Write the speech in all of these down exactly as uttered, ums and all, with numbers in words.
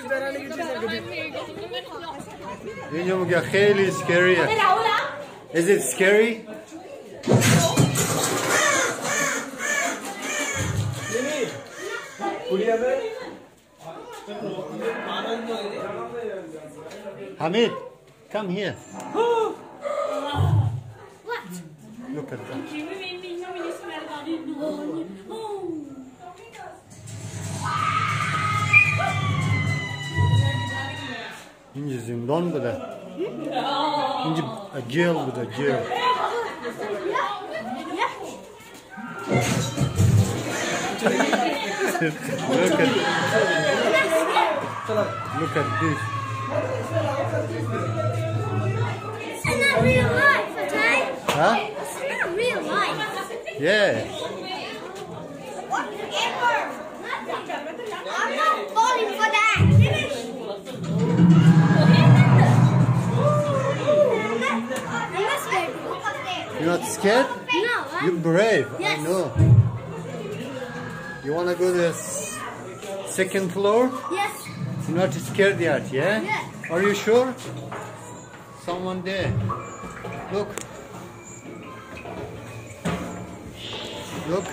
اینجا میگه خیلی سکریه. Is it scary? Hamid, come here. What? Look at that. اینجا زندان بوده. اینجا جیل بوده جیل. Look at Look at this. It's not real life, okay? Huh? It's not real life. Yeah. Whatever. I'm not falling for that. I'm not scared. You're not scared? No. I'm... You're brave. Yes. I know. You wanna go to the second floor? Yes. You're not scared yet, yeah? Yeah. Are you sure? Someone there. Look. Look.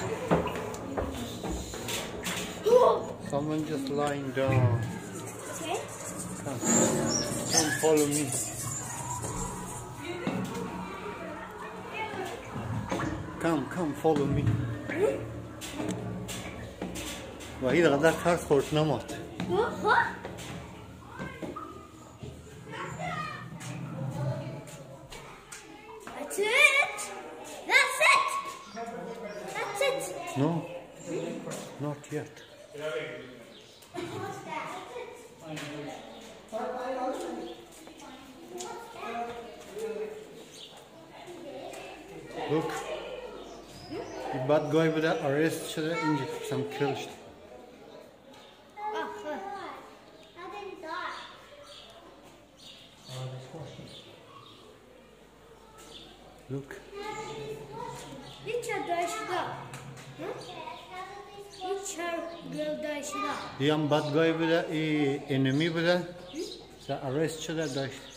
Someone just lying down. Okay. Come. Come follow me. Come, come follow me. وحید قدر ترس خورد نماد. That's it. That's it. That's it. No, not yet. Look. The bad guy with the arrest should have injured some killed. Look. Hiç arkadaşlar. Hiç arkadaşlar. The bad guy with the enemy with the arrest should have died.